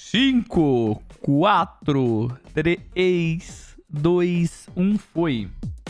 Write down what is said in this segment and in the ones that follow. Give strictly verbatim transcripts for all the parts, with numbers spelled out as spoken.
cinco, quatro, três, dois, um, foi.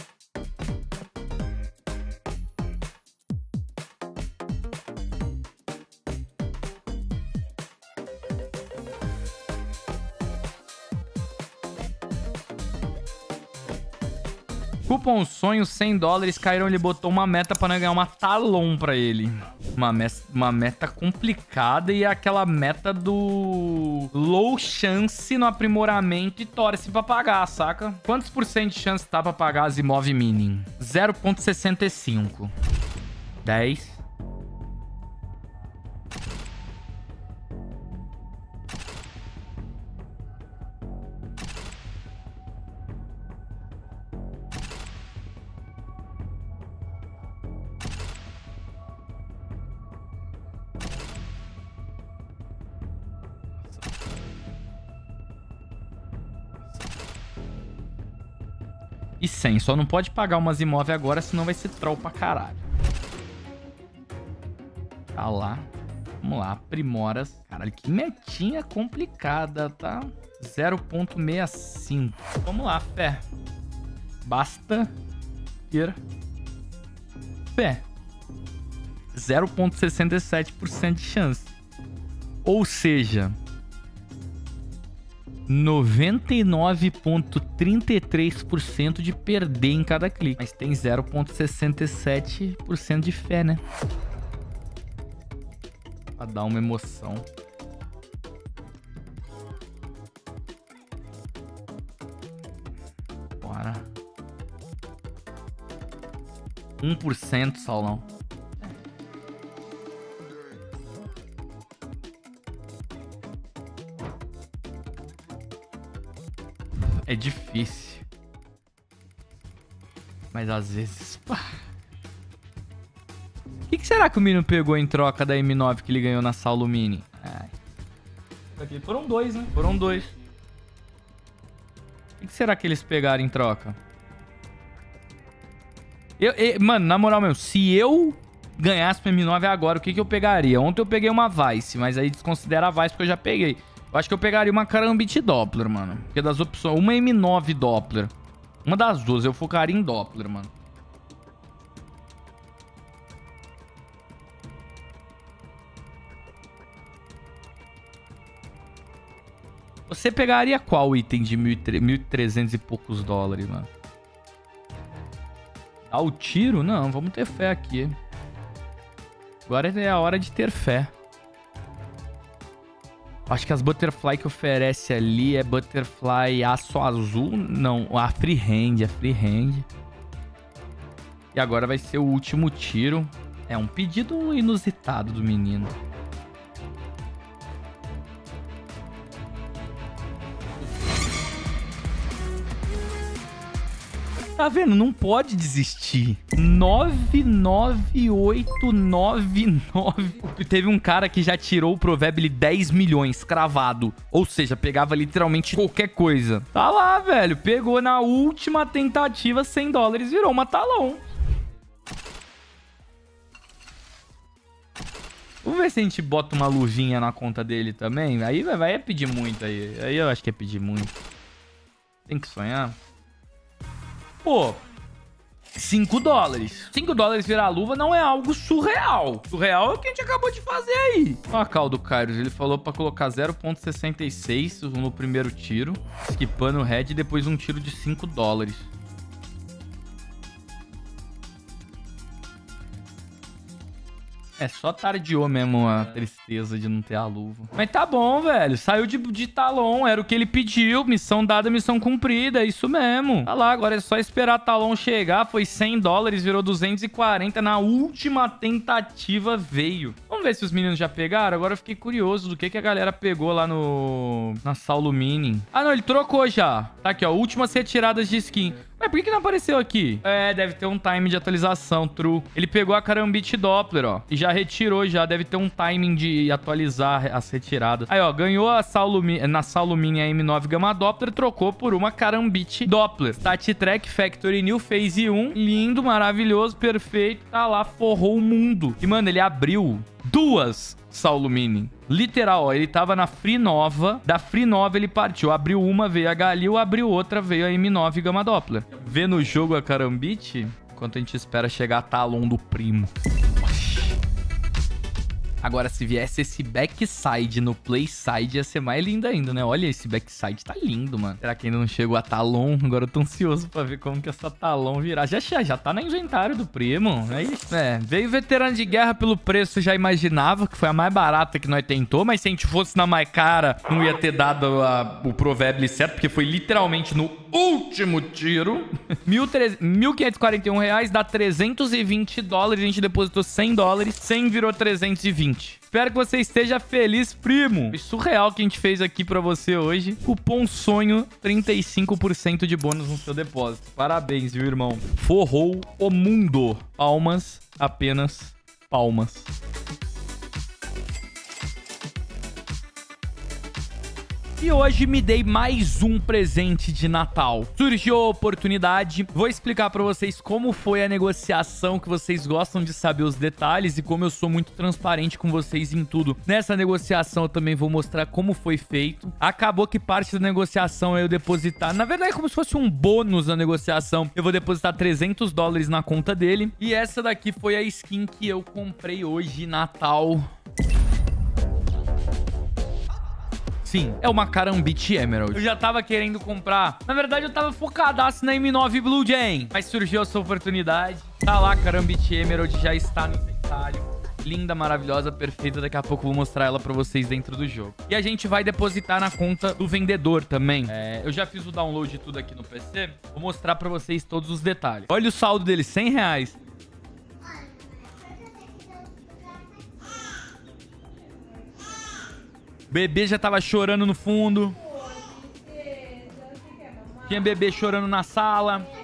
Cupom sonho, cem dólares. Cairão, ele botou uma meta pra ganhar uma Talon pra ele. Uma, me uma meta complicada e é aquela meta do low chance no aprimoramento e torce pra pagar, saca? Quantos por cento de chance tá pra pagar as Imov Mining? zero vírgula sessenta e cinco. dez. E cem. Só não pode pagar umas imóveis agora, senão vai ser troll pra caralho. Tá lá. Vamos lá. Aprimoras. Caralho, que metinha complicada, tá? zero vírgula sessenta e cinco. Vamos lá, fé. Basta ter fé. zero vírgula sessenta e sete por cento de chance. Ou seja... noventa e nove vírgula trinta e três por cento de perder em cada clique. Mas tem zero vírgula sessenta e sete por cento de fé, né? Pra dar uma emoção. Bora. um por cento, Saulão. É difícil. Mas às vezes... Pá. O que, que será que o Minion pegou em troca da M nove que ele ganhou na Saulo Mini? Ai. Aqui foram dois, né? Foram dois. O que, que será que eles pegaram em troca? Eu, eu, mano, na moral mesmo, se eu ganhasse pra M nove agora, o que, que eu pegaria? Ontem eu peguei uma Vice, mas aí desconsidera a Vice porque eu já peguei. Eu acho que eu pegaria uma Karambit Doppler, mano. Porque das opções... Uma M nove Doppler. Uma das duas. Eu focaria em Doppler, mano. Você pegaria qual item de mil e trezentos e poucos dólares, mano? Dá o tiro? Não, vamos ter fé aqui. Agora é a hora de ter fé. Acho que as Butterfly que oferece ali é Butterfly aço azul. Não, a Freehand, a Freehand. E agora vai ser o último tiro. É um pedido inusitado do menino. Tá vendo? Não pode desistir. nove nove oito nove nove. Teve um cara que já tirou o Provable dez milhões cravado. Ou seja, pegava literalmente qualquer coisa. Tá lá, velho. Pegou na última tentativa cem dólares, virou uma Talon. Vamos ver se a gente bota uma luvinha na conta dele também. Aí vai, vai é pedir muito aí. Aí eu acho que é pedir muito. Tem que sonhar. Pô, cinco dólares. cinco dólares virar luva não é algo surreal. Surreal é o que a gente acabou de fazer aí. Olha a cal do Kairos. Ele falou pra colocar zero vírgula sessenta e seis no primeiro tiro. Skipando o head e depois um tiro de cinco dólares. É, só tardiou mesmo a tristeza de não ter a luva. Mas tá bom, velho. Saiu de, de Talon. Era o que ele pediu. Missão dada, missão cumprida. É isso mesmo. Tá lá, agora é só esperar a Talon chegar. Foi cem dólares, virou duzentos e quarenta. Na última tentativa veio. Vamos ver se os meninos já pegaram. Agora eu fiquei curioso do que, que a galera pegou lá no... Na Saulo Mini. Ah, não. Ele trocou já. Tá aqui, ó. Últimas retiradas de skin. Mas por que, que não apareceu aqui? É, deve ter um time de atualização, true. Ele pegou a Karambit Doppler, ó. E já retirou, já. Deve ter um timing de atualizar as retiradas. Aí, ó. Ganhou a Saulo, na Saulo Mini a M nove Gamma Doppler. Trocou por uma Karambit Doppler. Stat Track Factory New Phase um. Lindo, maravilhoso, perfeito. Tá lá, forrou o mundo. E, mano, ele abriu duas Saulo Mini. Literal, ó, ele tava na Free Nova. Da Free Nova ele partiu. Abriu uma, veio a Galil. Abriu outra, veio a M nove Gama Doppler. Vê no jogo a Karambit, enquanto a gente espera chegar a Talon do primo. Agora, se viesse esse backside no playside, ia ser mais lindo ainda, né? Olha, esse backside tá lindo, mano. Será que ainda não chegou a Talon? Agora eu tô ansioso pra ver como que essa Talon virar. Já, já, já tá no inventário do primo. É isso. É, veio veterano de guerra pelo preço, já imaginava que foi a mais barata que nós tentou, mas se a gente fosse na mais cara, não ia ter dado a, o provérbio certo, porque foi literalmente no último tiro. mil quinhentos e quarenta e um reais dá trezentos e vinte dólares. A gente depositou cem dólares. cem virou trezentos e vinte. Espero que você esteja feliz, primo. Foi surreal que a gente fez aqui pra você hoje. Cupom SONHO, trinta e cinco por cento de bônus no seu depósito. Parabéns, viu, irmão? Forrou o mundo. Palmas, apenas palmas. E hoje me dei mais um presente de Natal. Surgiu a oportunidade. Vou explicar pra vocês como foi a negociação, que vocês gostam de saber os detalhes e como eu sou muito transparente com vocês em tudo. Nessa negociação eu também vou mostrar como foi feito. Acabou que parte da negociação é eu depositar... Na verdade é como se fosse um bônus na negociação. Eu vou depositar trezentos dólares na conta dele. E essa daqui foi a skin que eu comprei hoje, Natal... Sim, é uma Karambit Emerald. Eu já tava querendo comprar. Na verdade, eu tava focadaço na M nove Blue Jay. Mas surgiu essa oportunidade. Tá lá, Karambit Emerald já está no inventário. Linda, maravilhosa, perfeita. Daqui a pouco eu vou mostrar ela pra vocês dentro do jogo. E a gente vai depositar na conta do vendedor também. É, eu já fiz o download de tudo aqui no P C. Vou mostrar pra vocês todos os detalhes. Olha o saldo dele, cem reais. Bebê já tava chorando no fundo. Tinha bebê chorando na sala.